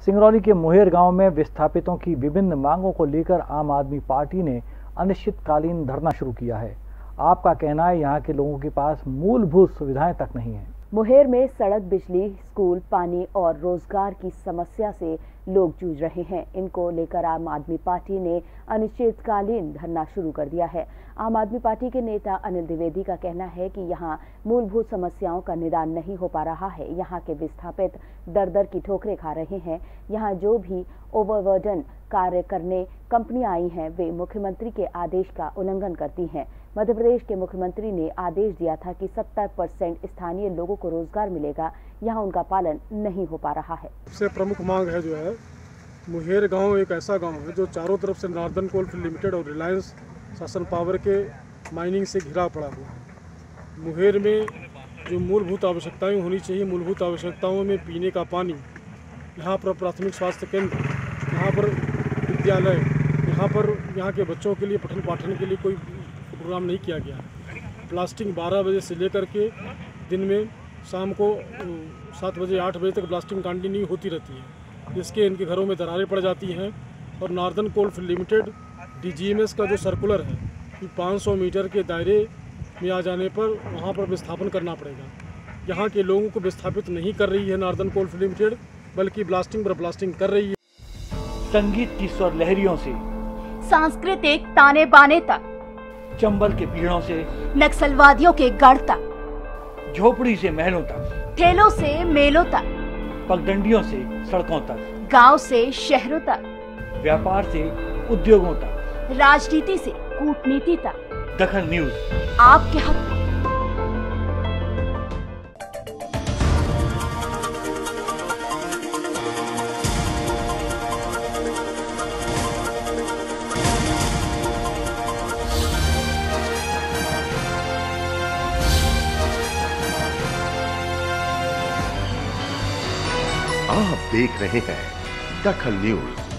सिंगरौली के मोहेर गांव में विस्थापितों की विभिन्न मांगों को लेकर आम आदमी पार्टी ने अनिश्चितकालीन धरना शुरू किया है। आपका कहना है यहाँ के लोगों के पास मूलभूत सुविधाएं तक नहीं है। मोहेर में सड़क, बिजली, स्कूल, पानी और रोजगार की समस्या से लोग जूझ रहे हैं। इनको लेकर आम आदमी पार्टी ने अनिश्चितकालीन धरना शुरू कर दिया है। आम आदमी पार्टी के नेता अनिल द्विवेदी का कहना है कि यहाँ मूलभूत समस्याओं का निदान नहीं हो पा रहा है। यहाँ के विस्थापित दर दर की ठोकरें खा रहे हैं। यहाँ जो भी ओवरबर्डन कार्य करने कंपनियां आई हैं, वे मुख्यमंत्री के आदेश का उल्लंघन करती हैं। मध्य प्रदेश के मुख्यमंत्री ने आदेश दिया था कि 70% स्थानीय लोगों को रोजगार मिलेगा, यहाँ उनका पालन नहीं हो पा रहा है। सबसे प्रमुख मांग है जो है, मोहेर गांव एक ऐसा गांव है जो चारों तरफ से नॉर्दर्न कोलफील्ड लिमिटेड और रिलायंस शासन पावर के माइनिंग से घिरा पड़ा हुआ है। मोहेर में जो मूलभूत आवश्यकताएं होनी चाहिए, मूलभूत आवश्यकताओं में पीने का पानी, यहाँ पर प्राथमिक स्वास्थ्य केंद्र, यहाँ पर विद्यालय, यहाँ के बच्चों के लिए पठन पाठन के लिए कोई प्रोग्राम नहीं किया गया है। ब्लास्टिंग 12 बजे से लेकर के दिन में शाम को 7 बजे 8 बजे तक ब्लास्टिंग कंटिन्यू होती रहती है, जिसके इनके घरों में दरारें पड़ जाती हैं। और नॉर्दर्न कोलफील्ड लिमिटेड DGMS का जो सर्कुलर है कि 500 मीटर के दायरे में आ जाने पर वहाँ पर विस्थापन करना पड़ेगा। यहाँ के लोगों को विस्थापित नहीं कर रही है नॉर्दर्न कोलफील्ड लिमिटेड, बल्कि ब्लास्टिंग पर ब्लास्टिंग कर रही है। संगीत की स्वर लहरियों से सांस्कृतिक ताने बाने तक, चंबल के पीड़ों से नक्सलवादियों के गढ़ तक, झोपड़ी से महलों तक, ठेलों से मेलों तक, पगडंडियों से सड़कों तक, गांव से शहरों तक, व्यापार से उद्योगों तक, राजनीति से कूटनीति तक, दखल न्यूज आपके हक में। आप देख रहे हैं दखल न्यूज।